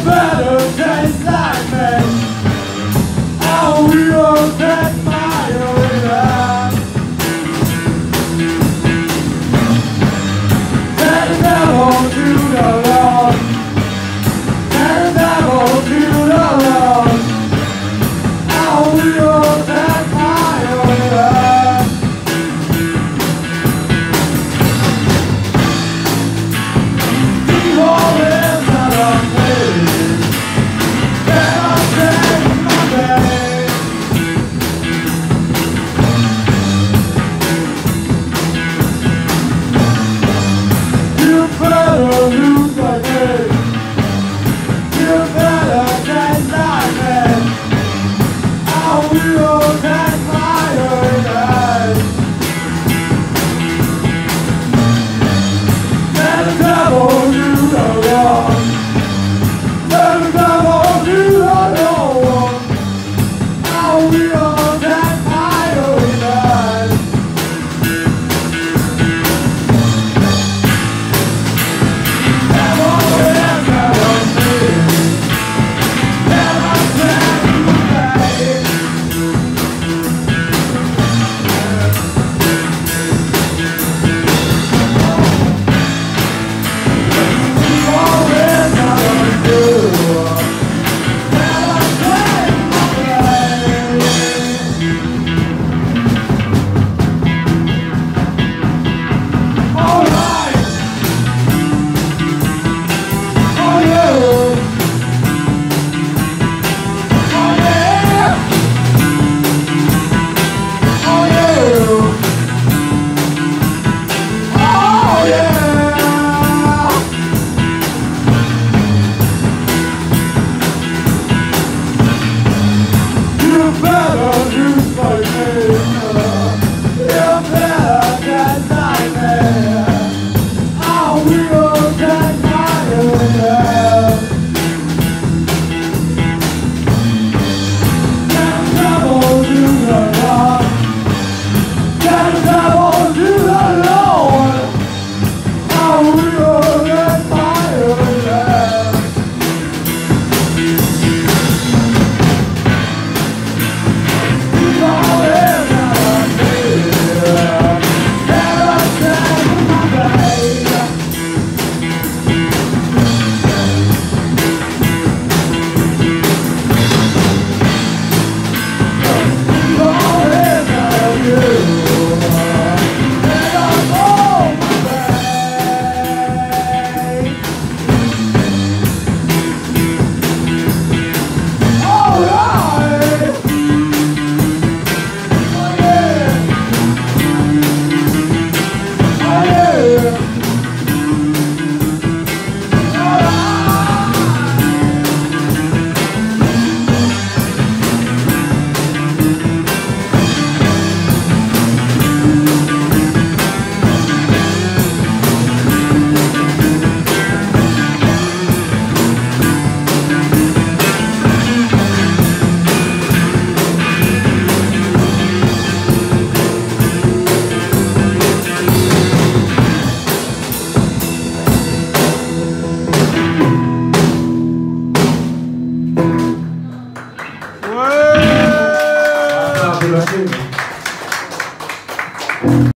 better taste like me. I will take my own life. Take the devil to the Lord. Take the devil to the Lord. I will take my own life. Evil is not of me. Cannot take my pain. You better lose like me. You better taste like me. I will take my own life. Let the devil do the wrong. Let the devil do the wrong. I will take my own life. Devil is not of me. Never take my pain. Evil is not of you. Never take my pain. All right. Oh yeah. Oh yeah. Oh yeah. Oh yeah. You better do like me. You better get like me. I will take my own life. Let the devil do the wrong. Let the devil do the Lord. I will take my own life. Evil is not of me. Never take my pain. Evil is not of you. Never hold my pain. All right. Oh yeah. Oh yeah. All Applaudissements.